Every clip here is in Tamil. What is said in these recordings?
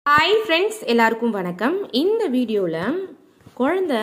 Hi friends, எல்லாருக்கும் வணக்கம். இந்த வீடியோல குழந்தை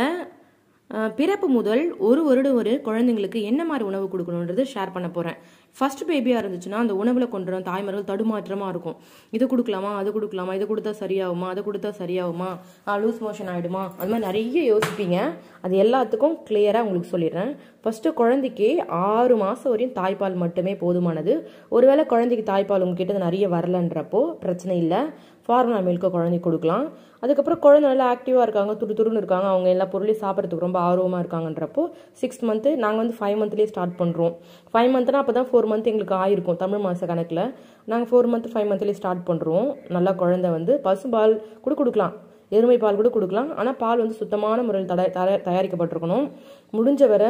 பிறப்பு முதல் ஒரு வருடம் வரை குழந்தைங்களுக்கு என்ன மாதிரி உணவு கொடுக்கணும்ன்றது ஷேர் பண்ண போறேன். ஃபர்ஸ்ட் பேபியா இருந்துச்சுன்னா அந்த உணவுல கொண்டு வர தாய்மார்கள் தடுமாற்றமா இருக்கும். இது கொடுக்கலாமா, அது கொடுக்கலாமா, இது கொடுத்தா சரியாகுமா, அது கொடுத்தா சரியாகுமா, லூஸ் மோஷன் ஆயிடுமா, அது மாதிரி நிறைய யோசிப்பீங்க. அது எல்லாத்துக்கும் கிளியரா உங்களுக்கு சொல்லிடுறேன். ஃபர்ஸ்ட் குழந்தைக்கு 6 மாசம் வரையும் தாய்ப்பால் மட்டுமே போதுமானது. ஒருவேளை குழந்தைக்கு தாய்ப்பால் உங்ககிட்ட நிறைய வரலன்றப்போ பிரச்சனை இல்லை, ஃபார்முலா மில்க்கை குழந்தைக்கு கொடுக்கலாம். அதுக்கப்புறம் குழந்தை நல்லா ஆக்டிவாக இருக்காங்க, துருன்னு இருக்காங்க, அவங்க எல்லா பொருளையும் சாப்பிட்றதுக்கு ரொம்ப ஆர்வமாக இருக்காங்கன்றப்போ 6 மந்த்து நாங்கள் 5 மந்த்லேயே ஸ்டார்ட் பண்ணுறோம். 5 மந்த்னா அப்போ தான் 4 மந்த் எங்களுக்கு ஆயிருக்கும் தமிழ் மாத கணக்கில். நாங்கள் 4 மந்த் 5 மந்த்லேயே ஸ்டார்ட் பண்ணுறோம். நல்லா குழந்தை பசும்பால் கூட கொடுக்கலாம், எருமை பால் கூட கொடுக்கலாம். ஆனால் பால் சுத்தமான முறையில் தயாரிக்கப்பட்டிருக்கணும். முடிஞ்ச வரை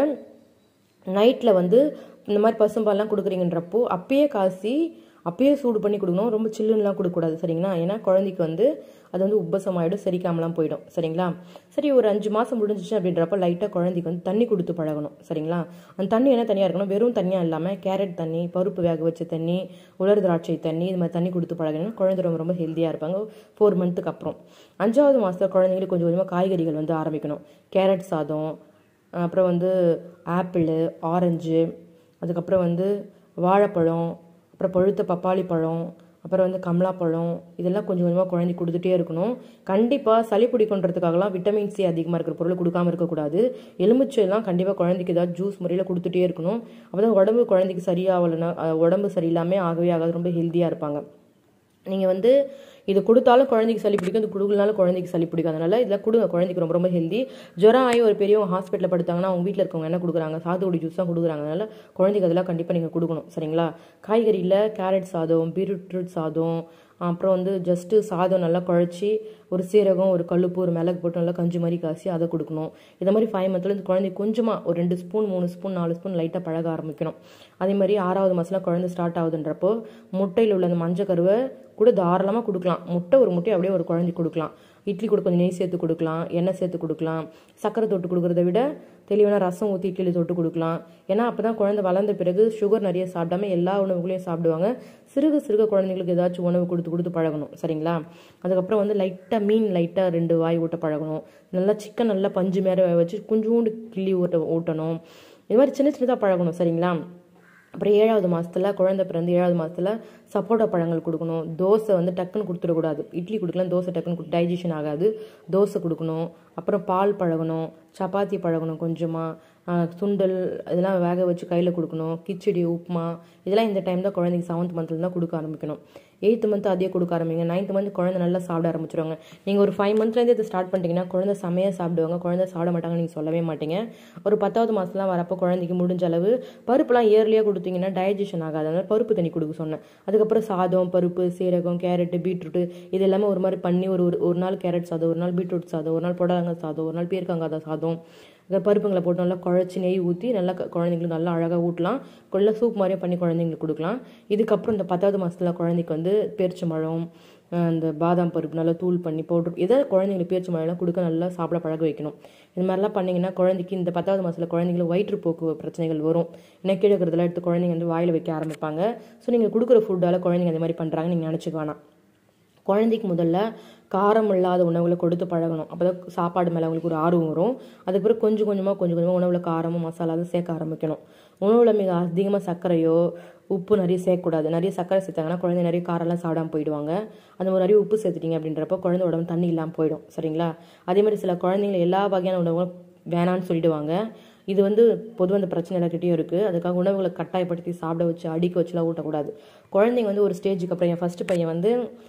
நைட்டில் இந்த மாதிரி பசும்பால்லாம் கொடுக்குறீங்கன்றப்போ அப்பயே காசி அப்பயே சூடு பண்ணி கொடுக்கணும். ரொம்ப சில்லுன்னெலாம் கொடுக்கக்கூடாது, சரிங்களா? ஏன்னா குழந்தைக்கு அது உப்பசமாயிடும், செரிக்காமலாம் போயிடும், சரிங்களா? சரி, ஒரு 5 மாதம் முடிஞ்சிச்சு அப்படின்றப்ப லைட்டாக குழந்தைக்கு தண்ணி கொடுத்து பழகணும், சரிங்களா? அந்த தண்ணி என்ன தனியாக இருக்கணும், வெறும் தண்ணியாக இல்லாமல் கேரட் தண்ணி, பருப்பு வேக வச்ச தண்ணி, உலர் திராட்சை தண்ணி, இது மாதிரி தண்ணி கொடுத்து பழகணும். குழந்தை ரொம்ப ரொம்ப ஹெல்த்தியாக இருப்பாங்க 4 மந்த்துக்கு அப்புறம். 5வது மாதத்தில் குழந்தைங்களுக்கு கொஞ்சம் கொஞ்சமாக காய்கறிகள் ஆரம்பிக்கணும். கேரட் சாதம், அப்புறம் ஆப்பிள், ஆரஞ்சு, அதுக்கப்புறம் வாழைப்பழம், அப்புறம் பழுத்த பப்பாளி பழம், அப்புறம் கமலாப்பழம், இதெல்லாம் கொஞ்சம் கொஞ்சமாக குழந்தை கொடுத்துட்டே இருக்கணும். கண்டிப்பாக சளி பிடிக்குன்றதுக்காகலாம் விட்டமின் சி அதிகமாக இருக்கிற பொருளை கொடுக்காமல் இருக்கக்கூடாது. எலுமிச்சைலாம் கண்டிப்பாக குழந்தைக்கு ஏதாவது ஜூஸ் முறையில் கொடுத்துட்டே இருக்கணும். அப்போ தான் உடம்பு குழந்தைக்கு சரியாகலைன்னா உடம்பு சரியில்லாமல் ஆகவே ஆகாது, ரொம்ப ஹெல்த்தியாக இருப்பாங்க. நீங்கள் இது கொடுத்தாலும் குழந்தைக்கு சளி பிடிக்கும், இது கொடுக்கலனாலும் குழந்தைக்கு சளி பிடிக்கும். அதனால இதில் கொடுங்க, குழந்தைக்கு ரொம்ப ரொம்ப ஹெல்தி. ஜுரம் ஆகி ஒரு பெரியவங்க ஹாஸ்பிட்டலில் படுத்தாங்கன்னா அவங்க வீட்டில் இருக்கவங்க என்ன கொடுக்குறாங்க, சாத்துக்குடி ஜூஸ் தான் கொடுக்குறாங்க. அதனால குழந்தைக்கு அதெல்லாம் கண்டிப்பாக நீங்கள் கொடுக்கணும், சரிங்களா? காய்கறியில் கேரட் சாதம், பீட்ரூட் சாதம், அப்புறம் ஜஸ்ட்டு சாதம் நல்லா குழச்சி ஒரு சீரகம், ஒரு கல்லுப்பு, ஒரு மிளகு போட்டு நல்லா கஞ்சி மாதிரி காசி அதை கொடுக்கணும். இந்த மாதிரி 5 மந்த்லேருந்து குழந்தைக்கு கொஞ்சமாக ஒரு 2 ஸ்பூன் 3 ஸ்பூன் 4 ஸ்பூன் லைட்டாக பழக ஆரம்பிக்கணும். அதே மாதிரி 6வது மாதத்தில் குழந்தை ஸ்டார்ட் ஆகுதுன்றப்போ முட்டையில் உள்ள அந்த மஞ்சள் கருவை கூட தாராளமாக கொடுக்கலாம். ஒரு முட்டையை அப்படியே ஒரு குழந்தைக்கு கொடுக்கலாம். இட்லி கூட கொஞ்சம் நெய் சேர்த்து கொடுக்கலாம், எண்ணெய் சேர்த்து கொடுக்கலாம். சக்கரை தொட்டு கொடுக்குறத விட தெளிவான ரசம் ஊற்றி இட்லியில் தொட்டு கொடுக்கலாம். ஏன்னா அப்போ தான் குழந்தை வளர்ந்த பிறகு சுகர் நிறைய சாப்பிடாம எல்லா உணவுகளையும் சாப்பிடுவாங்க. சிறுக குழந்தைங்களுக்கு ஏதாச்சும் உணவு கொடுத்து பழகணும், சரிங்களா? அதுக்கப்புறம் லைட்டாக மீன் லைட்டாக 2 வாய் ஊட்ட பழகணும். நல்லா சிக்கன் நல்லா பஞ்சு மேலே வச்சு கொஞ்சோண்டு கிள்ளி ஊட்டணும். இது மாதிரி சின்னதாக பழகணும், சரிங்களா? அப்புறம் 7வது மாதத்தில் குழந்தை பிறந்து 7வது மாதத்தில் சப்போட்டா பழங்கள் கொடுக்கணும். தோசை டக்குன்னு கொடுத்துடக்கூடாது. இட்லி கொடுக்கலாம், தோசை டக்குன்னு டைஜஷன் ஆகாது. தோசை கொடுக்கணும். அப்புறம் பால் பழகணும், சப்பாத்தி பழகணும், கொஞ்சமாக சுண்டல் இதெல்லாம் வேக வச்சு கையில் கொடுக்கணும். கிச்சடி, உப்புமா இதெல்லாம் இந்த டைம் தான் குழந்தைக்கு 7th மந்த்ல தான் கொடுக்க ஆரம்பிக்கணும். 8th மந்த் அதே கொடுக்க ஆரம்பிங்க. 9th மந்த் குழந்தை நல்லா சாப்பிட ஆரம்பிச்சிருவாங்க. நீங்கள் ஒரு 5 மந்த்லேருந்து இதை ஸ்டார்ட் பண்ணிட்டீங்கன்னா குழந்தை செமையாக சாப்பிடுவாங்க. குழந்தை சாப்பிட மாட்டாங்க நீங்கள் சொல்லவே மாட்டீங்க. ஒரு 10வது மாதம்லாம் வரப்போ குழந்தைக்கு முடிஞ்ச அளவு பருப்புலாம் இயர்லியாக கொடுத்தீங்கன்னா டைஜஷன் ஆகாது. அதனால பருப்பு தண்ணி கொடுக்க சொன்னேன். அதுக்கப்புறம் சாதம், பருப்பு, சீரகம், கேரட்டு, பீட்ரூட்டு இது எல்லாமே ஒரு மாதிரி பண்ணி ஒரு நாள் கேரட் சாதம், ஒரு நாள் பீட்ரூட் சாதம், ஒரு நாள் புடலங்காய் சாதம், ஒரு நாள் பீர்க்கங்காய் சாதம், பருப்புங்களை போட்டு நல்லா குழச்சி நெய் ஊற்றி நல்லா குழந்தைங்களுக்கு நல்லா அழகாக ஊட்டலாம். கொள்ள சூப் மாதிரியே பண்ணி குழந்தைங்களுக்கு கொடுக்கலாம். இதுக்கப்புறம் இந்த 10வது மாதத்தில் குழந்தைக்கு பேரிச்சம்பழம், இந்த பாதாம் பருப்பு நல்லா தூள் பண்ணி பவுடர் ஏதாவது குழந்தைங்களுக்கு பேரிச்சம்பழம்லாம் கொடுக்க நல்லா சாப்பிட பழக வைக்கணும். இது மாதிரிலாம் பண்ணிங்கன்னா குழந்தைக்கு இந்த 10வது மாதத்தில் குழந்தைங்களுக்கு வயிற்றுப்போக்கு பிரச்சனைகள் வரும். ஏன்னா கீழே இருக்கிறதெல்லாம் எடுத்து குழந்தைங்க வாயில் வைக்க ஆரம்பிப்பாங்க. ஸோ நீங்கள் கொடுக்குற ஃபுட்டால் குழந்தைங்க அந்த மாதிரி பண்ணுறாங்கன்னு நீங்கள் நினச்சிக்க வேணாம். குழந்தைக்கு முதல்ல காரம் இல்லாத உணவுகளை கொடுத்து பழகணும். அப்போ தான் சாப்பாடு மேலே அவங்களுக்கு ஒரு ஆர்வம் வரும். அதுக்கப்புறம் கொஞ்சம் கொஞ்சமாக உணவில் காரமும் மசாலாவும் சேர்க்க ஆரம்பிக்கணும். உணவில் மிக அதிகமாக சர்க்கரையோ உப்பு நிறைய சேர்க்கக்கூடாது. நிறைய சர்க்கரை சேர்த்தாங்கன்னா குழந்தை நிறைய காரெல்லாம் சாப்பிடாமல் போயிடுவாங்க. அந்த மாதிரி நிறைய உப்பு சேர்த்துட்டீங்க அப்படின்றப்ப குழந்தை உடம்பு தண்ணி இல்லாமல் போயிடும், சரிங்களா? அதே மாதிரி சில குழந்தைங்களை எல்லா வகையான உணவுகளும் வேணான்னு சொல்லிடுவாங்க. இது பொதுவாக அந்த பிரச்சனை எல்லாக்கிட்டையும் இருக்குது. அதுக்காக உணவுகளை கட்டாயப்படுத்தி சாப்பிட வச்சு அடிக்க வச்சுலாம் ஊட்டக்கூடாது. குழந்தைங்க ஒரு ஸ்டேஜுக்கு அப்புறம் என் ஃபஸ்ட்டு பையன்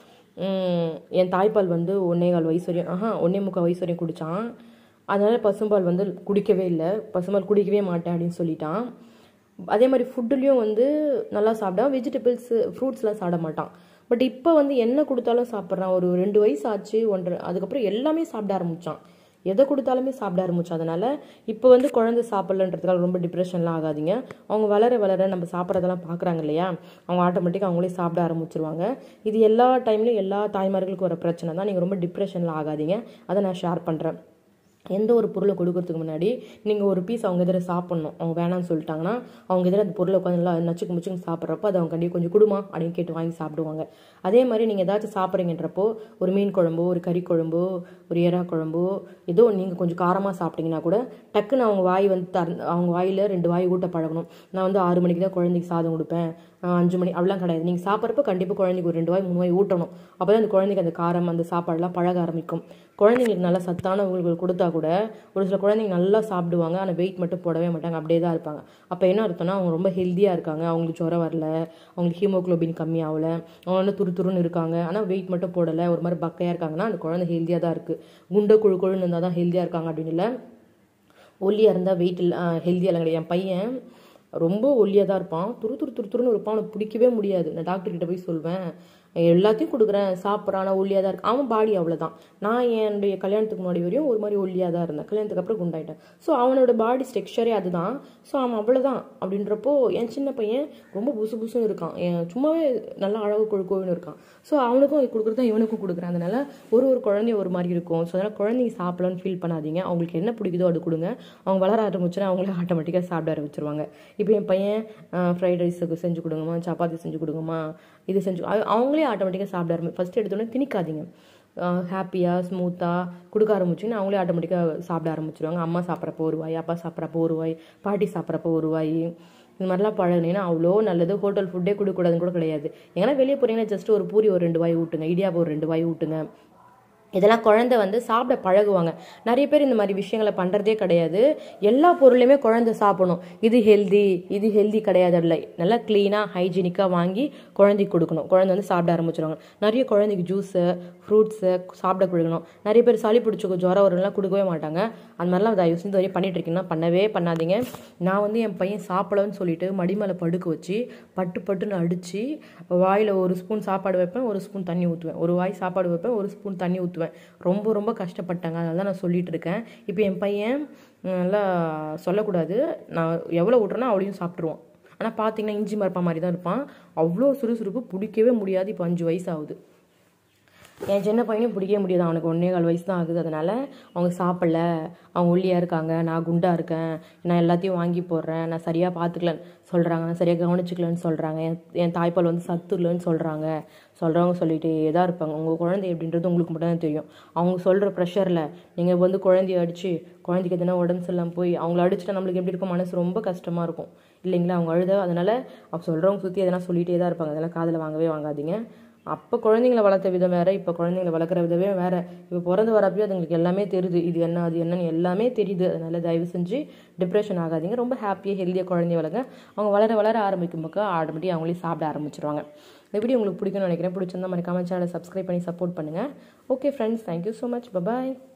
என் தாய்ப்பால் 1.25 வயசு வரையும் 1.25 வயசு வரையும் குடித்தான். அதனால் பசும்பால் குடிக்கவே இல்லை, பசும்பால் குடிக்கவே மாட்டேன் அப்படின்னு சொல்லிட்டான். அதே மாதிரி ஃபுட்டுலேயும் நல்லா சாப்பிடான். வெஜிடபிள்ஸ், ஃப்ரூட்ஸ்லாம் சாப்பிட மாட்டான். பட் இப்போ என்ன கொடுத்தாலும் சாப்பிட்றான். ஒரு 2 வயசு ஆச்சு, 1.5, அதுக்கப்புறம் எல்லாமே சாப்பிட ஆரம்பித்தான். எதை கொடுத்தாலுமே சாப்பிட ஆரம்பிச்சோம். அதனால் இப்போ குழந்தை சாப்பிட்லன்றதுக்காக ரொம்ப டிப்ரெஷன்லாம் ஆகாதீங்க. அவங்க வளர நம்ம சாப்பிட்றதெல்லாம் பார்க்குறாங்க இல்லையா, அவங்க ஆட்டோமேட்டிக்காக அவங்களே சாப்பிட ஆரம்பிச்சிருவாங்க. இது எல்லா டைம்லையும் எல்லா தாய்மார்களுக்கும் வர பிரச்சனை தான். நீங்கள் ரொம்ப டிப்ரெஷனில் ஆகாதீங்க. அதை நான் ஷேர் பண்ணுறேன். எந்த ஒரு பொருளை கொடுக்கறதுக்கு முன்னாடி நீங்கள் ஒரு பீஸ் அவங்க எதிர சாப்பிட்ணும். அவங்க வேணாம்னு சொல்லிட்டாங்கன்னா அவங்க எதிர அந்த பொருளை உட்காந்து நல்லா நச்சுக்கு முச்சுக்கு சாப்பிட்றப்போ அதை அவங்க கண்டிப்பாக கொஞ்சம் கொடுமா அப்படின்னு கேட்டு வாங்கி சாப்பிடுவாங்க. அதே மாதிரி நீங்கள் ஏதாச்சும் சாப்பிட்றீங்கன்றப்போ ஒரு மீன் குழம்போ ஒரு கறி குழம்போ ஒரு எறா குழம்போ ஏதோ நீங்கள் கொஞ்சம் காரமாக சாப்பிட்டீங்கன்னா கூட டக்குன்னு அவங்க வாய் அவங்க வாயில் 2 வாய் ஊட்ட பழகணும். நான் 6 மணிக்கு தான் குழந்தைக்கு சாதம் கொடுப்பேன், 5 மணி அப்படிலாம் கிடையாது. நீங்கள் சாப்பிட்றப்ப கண்டிப்பாக குழந்தைக்கு ஒரு 2 வாய் 3 வாய் ஊட்டணும். அப்போ தான் அந்த குழந்தைக்கு அந்த காரம் அந்த சாப்பாடெல்லாம் பழக ஆரம்பிக்கும். குழந்தைங்களுக்கு நல்லா சத்தான உணவுகள் கொடுத்தா கூட ஒரு சில குழந்தைங்க நல்லா சாப்பிடுவாங்க, ஆனால் வெயிட் மட்டும் போடவே மாட்டாங்க, அப்படியே தான் இருப்பாங்க. அப்போ என்ன அர்த்தம்னா அவங்க ரொம்ப ஹெல்த்தியாக இருக்காங்க, அவங்களுக்கு ஜுரம் வரல, அவங்களுக்கு ஹீமோக்ளோபின் கம்மியாகல, அவங்க வந்து துருன்னு இருக்காங்க, ஆனால் வெயிட் மட்டும் போடலை, ஒரு மாதிரி பக்கையாக இருக்காங்கன்னா அந்த குழந்தை ஹெல்த்தியாக தான் இருக்குது. குண்டை கொழுன்னு இருந்தால் தான் ஹெல்த்தியாக இருக்காங்க அப்படின்னு இல்லை. ஒல்லியாக இருந்தால் வெயிட் இல்லை ஹெல்த்தியாக இல்லை கிடையாது. என் பையன் ரொம்ப ஒல்லியாக தான் இருப்பான், துருன்னு இருப்பான், அவனுக்கு பிடிக்கவே முடியாது. நான் டாக்டர்கிட்ட போய் சொல்வேன், எல்லாத்தையும் கொடுக்குறேன் சாப்பிட்றான், ஆனால் ஒல்லியாக தான் இருக்கு. அவன் பாடி அவ்வளோதான். நான் என்னுடைய கல்யாணத்துக்கு முன்னாடி வரையும் ஒரு மாதிரி ஒல்லியாக தான் இருந்தேன், கல்யாணத்துக்கு அப்புறம் குண்டாயிட்டேன். ஸோ அவனோட பாடி ஸ்ட்ரக்சரே அதுதான். ஸோ அவன் அவ்வளோதான். அப்படின்றப்போ என் சின்ன பையன் ரொம்ப புசுன்னு இருக்கான், சும்மாவே நல்லா அழகு கொழுக்கோன்னு இருக்கான். ஸோ அவனுக்கும் அது கொடுக்குறது தான் இவனுக்கும் கொடுக்குறேன். அதனால ஒரு குழந்தையும் ஒரு மாதிரி இருக்கும். ஸோ அதனால் குழந்தைங்க சாப்பிடலான்னு ஃபீல் பண்ணாதீங்க, அவங்களுக்கு என்ன பிடிக்குதோ அது கொடுங்க. அவங்க வளர ஆரம்பிச்சுன்னா அவங்களே ஆட்டோமேட்டிக்காக சாப்பிட ஆரம்பிச்சிருவாங்க. இப்போ என் பையன் ஃப்ரைட் ரைஸுக்கு செஞ்சு கொடுங்கம்மா, சப்பாத்தி செஞ்சு கொடுங்கம்மா, இது செஞ்சு அவங்களே ஆட்டோமேட்டிக்காக சாப்பிட ஆரம்பிச்சு. ஃபஸ்ட்டு எடுத்தோடனே திணிக்காதீங்க, ஹாப்பியாக ஸ்மூத்தாக கொடுக்க ஆரம்பிச்சுன்னு அவங்களே ஆட்டோமேட்டிக்காக சாப்பிட ஆரம்பிச்சிருவாங்க. அம்மா சாப்பிட்றப்போ ஒரு வாய், அப்பா சாப்பிட்றப்போ ஒரு வாய், பாட்டி சாப்பிட்றப்போ ஒரு வாய், இந்த மாதிரிலாம் பழகினீங்கன்னா அவ்வளோ நல்லது. ஹோட்டல் ஃபுட்டே கொடுக்கக்கூடாதுன்னு கூட கிடையாது. ஏன்னா வெளியே போகிறீங்கன்னா ஜஸ்ட் ஒரு பூரி ஒரு 2 வாய் ஊட்டுங்க, இடியாப்பம் ஒரு 2 வாய் ஊட்டுங்க. இதெல்லாம் குழந்தை வந்து சாப்பிட பழகுவாங்க. நிறைய பேர் இந்த மாதிரி விஷயங்களை பண்ணுறதே கிடையாது. எல்லா பொருளையுமே குழந்தை சாப்பிடணும், இது ஹெல்தி கிடையாது, இல்லை நல்லா க்ளீனாக ஹைஜீனிக்காக வாங்கி குழந்தைக்கு கொடுக்கணும். குழந்தை வந்து சாப்பிட ஆரம்பிச்சிருவாங்க. நிறைய குழந்தைக்கு ஜூஸு ஃப்ரூட்ஸு சாப்பிட கொடுக்கணும். நிறைய பேர் சளி பிடிச்சிக்கும், ஜுரம் வரும்லாம் கொடுக்கவே மாட்டாங்க. அந்த மாதிரிலாம் தயவு செஞ்சு வரையும் பண்ணிட்டு இருக்கீங்கன்னா பண்ணவே பண்ணாதீங்க. நான் வந்து என் பையன் சாப்பிடலன்னு சொல்லிட்டு மடிமேலே படுக்க வச்சு பட்டுன்னு அடித்து வாயில் 1 ஸ்பூன் சாப்பாடு வைப்பேன், 1 ஸ்பூன் தண்ணி ஊற்றுவேன், 1 வாய் சாப்பாடு வைப்பேன், 1 ஸ்பூன் தண்ணி ஊற்றுவேன். ரொம்ப கஷ்டப்பட்டாங்க, அதனால தான் நான் சொல்லிட்டு இருக்கேன். இப்போ என் பையன் நல்லா சொல்லக்கூடாது, நான் எவ்வளோ விட்றேன்னா அவளையும் சாப்பிட்ருவான். ஆனால் பார்த்தீங்கன்னா இஞ்சி மரப்பா மாதிரி தான் இருப்பான், அவ்வளோ சுறுசுறுப்பு, பிடிக்கவே முடியாது. இப்போ 5 வயசு ஆகுது. என் சின்ன பையனையும் பிடிக்கவே முடியாது, அவனுக்கு 1.25 வயசு தான் ஆகுது. அதனால் அவங்க சாப்பிடல, அவங்க ஒல்லியாக இருக்காங்க, நான் குண்டாக இருக்கேன், நான் எல்லாத்தையும் வாங்கி போடுறேன், நான் சரியாக பார்த்துக்கலன்னு சொல்கிறாங்க, நான் சரியாக கவனிச்சிக்கலன்னு சொல்கிறாங்க, என் தாய்ப்பால் வந்து சத்து இல்லைன்னு சொல்கிறவங்க சொல்லிகிட்டே தான் இருப்பாங்க. உங்கள் குழந்தை எப்படின்றது உங்களுக்கு மட்டும் தான் தெரியும். அவங்க சொல்கிற ப்ரெஷரில் நீங்கள் வந்து குழந்தைய அடித்து குழந்தைக்கு எதுனா உடம்பு சரியில்லாமல் போய் அவங்கள அடிச்சுட்டா நம்மளுக்கு எப்படி இருக்கும், மனசு ரொம்ப கஷ்டமாக இருக்கும் இல்லைங்களா? அவங்க அழுத. அதனால் அவங்க சொல்கிறவங்க சுற்றி எதனா சொல்லிகிட்டே தான் இருப்பாங்க, அதெல்லாம் காதில் வாங்காதீங்க. அப்போ குழந்தைங்களை வளர்த்த விதம் வேறு, இப்போ குழந்தைங்களை வளர்க்குற விதமே வேறு. இப்போ பிறந்து வரப்போ அதுங்களுக்கு எல்லாமே தெரியுது, இது என்ன அது என்னன்னு எல்லாமே தெரியுது. அதனால் தயவு செஞ்சு டிப்ரெஷன் ஆகாதீங்க, ரொம்ப ஹாப்பியாக ஹெல்த்தியாக குழந்தைய வளர்ங்க. அவங்க வளர ஆரம்பிக்கும் போது ஆட்டோமேட்டிக்காக அவங்களே சாப்பிட ஆரம்பிச்சிருவாங்க. இந்த வீடியோ உங்களுக்கு பிடிக்கும்னு நினைக்கிறேன். பிடிச்சிருந்தா மறக்காம சேனலை சப்ஸ்கிரைப் பண்ணி சப்போர்ட் பண்ணுங்கள். Okay friends, thank you so much, bye bye.